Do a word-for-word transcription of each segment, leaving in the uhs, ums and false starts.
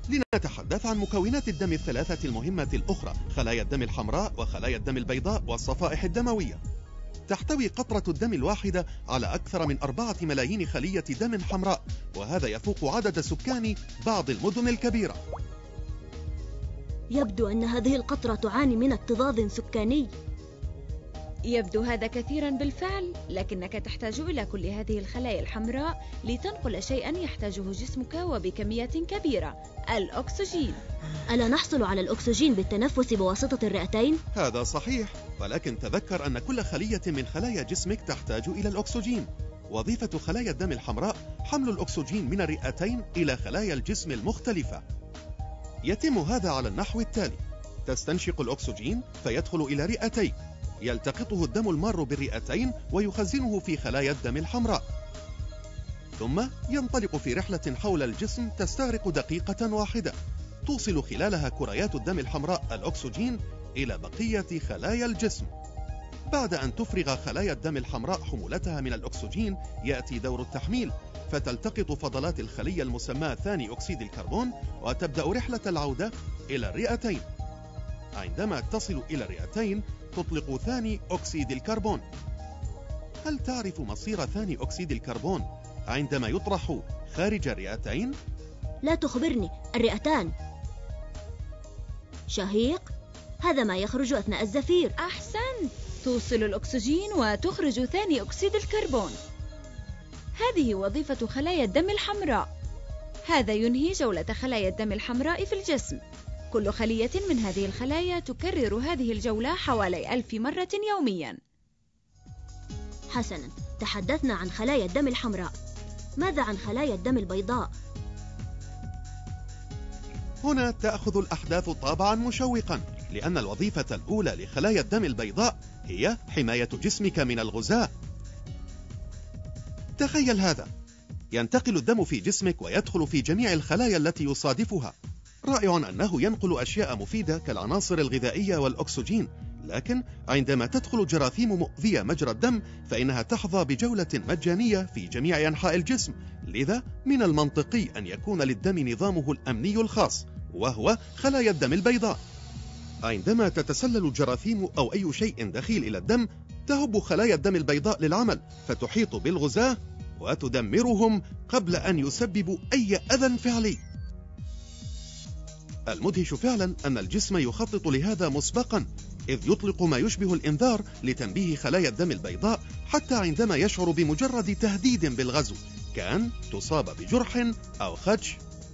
لنتحدث عن مكونات الدم الثلاثة المهمة الأخرى: خلايا الدم الحمراء وخلايا الدم البيضاء والصفائح الدموية. تحتوي قطرة الدم الواحدة على أكثر من أربعة ملايين خلية دم حمراء، وهذا يفوق عدد سكان بعض المدن الكبيرة. يبدو أن هذه القطرة تعاني من اكتظاظ سكاني. يبدو هذا كثيرا بالفعل، لكنك تحتاج إلى كل هذه الخلايا الحمراء لتنقل شيئا يحتاجه جسمك وبكميات كبيرة: الأكسجين. ألا نحصل على الأكسجين بالتنفس بواسطة الرئتين؟ هذا صحيح، ولكن تذكر أن كل خلية من خلايا جسمك تحتاج إلى الأكسجين. وظيفة خلايا الدم الحمراء حمل الأكسجين من الرئتين إلى خلايا الجسم المختلفة. يتم هذا على النحو التالي: تستنشق الأكسجين فيدخل إلى رئتيك، يلتقطه الدم المار بالرئتين ويخزنه في خلايا الدم الحمراء، ثم ينطلق في رحلة حول الجسم تستغرق دقيقة واحدة، توصل خلالها كريات الدم الحمراء الأكسجين إلى بقية خلايا الجسم. بعد أن تفرغ خلايا الدم الحمراء حمولتها من الأكسجين، يأتي دور التحميل، فتلتقط فضلات الخلية المسماة ثاني أكسيد الكربون وتبدأ رحلة العودة إلى الرئتين. عندما تصل إلى الرئتين تطلق ثاني أكسيد الكربون. هل تعرف مصير ثاني أكسيد الكربون عندما يطرح خارج الرئتين؟ لا تخبرني، الرئتان. شهيق؟ هذا ما يخرج أثناء الزفير. أحسنت، توصل الأكسجين وتخرج ثاني أكسيد الكربون. هذه وظيفة خلايا الدم الحمراء. هذا ينهي جولة خلايا الدم الحمراء في الجسم. كل خلية من هذه الخلايا تكرر هذه الجولة حوالي ألف مرة يوميا. حسنا، تحدثنا عن خلايا الدم الحمراء. ماذا عن خلايا الدم البيضاء؟ هنا تأخذ الأحداث طابعا مشوقا، لأن الوظيفة الأولى لخلايا الدم البيضاء هي حماية جسمك من الغذاء. تخيل هذا: ينتقل الدم في جسمك ويدخل في جميع الخلايا التي يصادفها. رائع أنه ينقل أشياء مفيدة كالعناصر الغذائية والأكسجين، لكن عندما تدخل جراثيم مؤذية مجرى الدم فإنها تحظى بجولة مجانية في جميع أنحاء الجسم. لذا من المنطقي أن يكون للدم نظامه الأمني الخاص، وهو خلايا الدم البيضاء. عندما تتسلل الجراثيم أو أي شيء دخيل إلى الدم، تهب خلايا الدم البيضاء للعمل، فتحيط بالغذاء وتدمرهم قبل أن يسببوا أي أذى فعلي. المدهش فعلا أن الجسم يخطط لهذا مسبقا، إذ يطلق ما يشبه الإنذار لتنبيه خلايا الدم البيضاء حتى عندما يشعر بمجرد تهديد بالغزو، كأن تصاب بجرح أو خدش.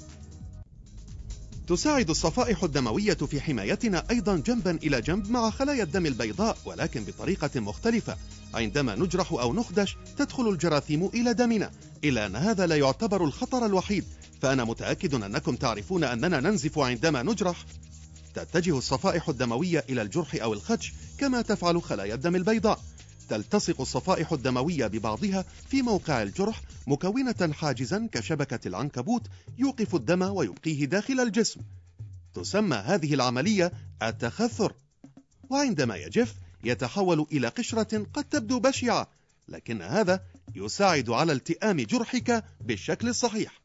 تساعد الصفائح الدموية في حمايتنا أيضا جنبا إلى جنب مع خلايا الدم البيضاء، ولكن بطريقة مختلفة. عندما نجرح أو نخدش تدخل الجراثيم إلى دمنا، إلا أن هذا لا يعتبر الخطر الوحيد، فأنا متأكد أنكم تعرفون أننا ننزف عندما نجرح. تتجه الصفائح الدموية إلى الجرح أو الخدش كما تفعل خلايا الدم البيضاء. تلتصق الصفائح الدموية ببعضها في موقع الجرح مكونة حاجزا كشبكة العنكبوت يوقف الدم ويبقيه داخل الجسم. تسمى هذه العملية التخثر، وعندما يجف يتحول إلى قشرة قد تبدو بشعة، لكن هذا يساعد على التئام جرحك بالشكل الصحيح.